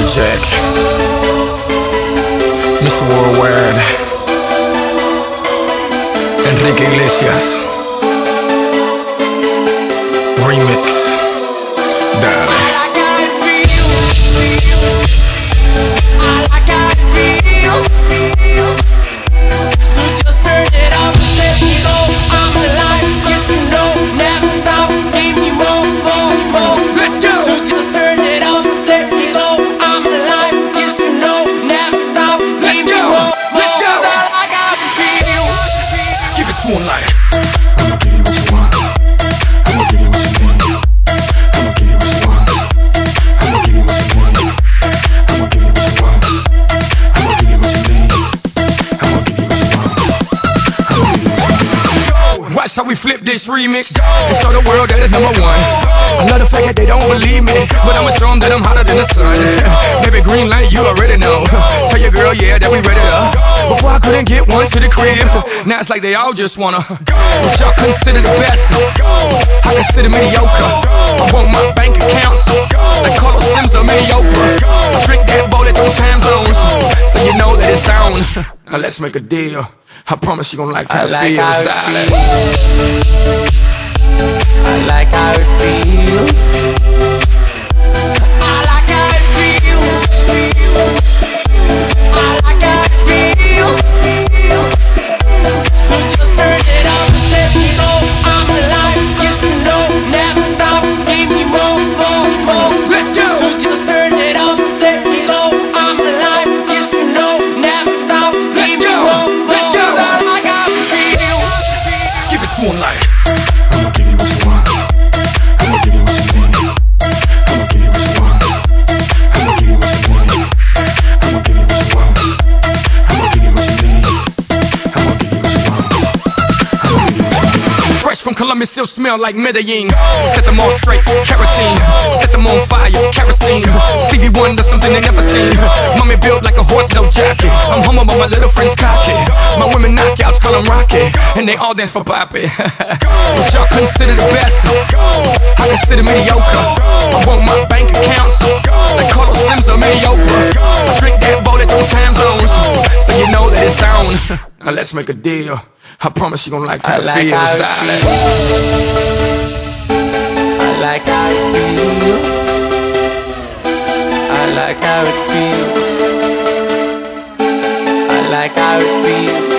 Jack, Mr. Worldwide, Enrique Iglesias, remix, dale. I like how it feels. I like how it feels. So just turn it up and let me go. I'm alive, yes you know. Never stop, give me more, more, more. Let's go. So just turn it up and let me go. I'm alive, yes you know. Never stop, give me more, more. Let's go. 'Cause I like how it feels. Give it to him like. I'ma give you what you want. I'ma give you what you need. I'ma give you what you want. I'ma give you what you need. I'ma give you what you want. I'ma give you what you need. I'ma give you what you want. I'ma give you what you need. Watch how we flip this remix and show the world that it's #1. I love the fact that they don't believe me, but I'ma show them that I'm hotter than the sun. Maybe green light, you already know. Tell your girl, yeah, that we ready to. Before I couldn't get one to the crib, now it's like they all just wanna. But y'all consider the best, I consider mediocre. I want my bank accounts like Carlos Slim's are mediocre. I drink that bowl at 3 time zones, so you know that it's on. Now let's make a deal. I promise you gon' like how it feels, darling. I like how it feels. I like how it feels. I like how it feels. So just turn it up and let me go. I'm alive, yes you know. Never stop, give me more, more, more. Let's go. So just turn it up and let me go. I'm alive, yes you know. Never stop, give me more, more. Let's go. 'Cause I like how it feels. Give it to him like. I'ma give you what you want. I'ma give you what you need. I'ma give you what you want. I'ma give you what you need. I'ma give you what you want. I'ma give you what you need. I'ma give you what you want. I'ma give you what you need. Fresh from Colombia, still smell like Medellin. Set them all straight, carotene. Set them on fire, kerosene. Stevie Wonder, something they never seen. Mommy built like a horse, no jockey. I'm humble, but my little friend's cocky. My women knockouts call them Rocky, and they all dance for Poppy. But y'all consider the best, I consider mediocre. I want my bank accounts like Carlos Slim's are mediocre. I drink that bowl at 3 time zones, so you know that it's on. Now let's make a deal. I promise you gon' like how it feels, darling. I like how it feels. I like how it feels. I like how it feels.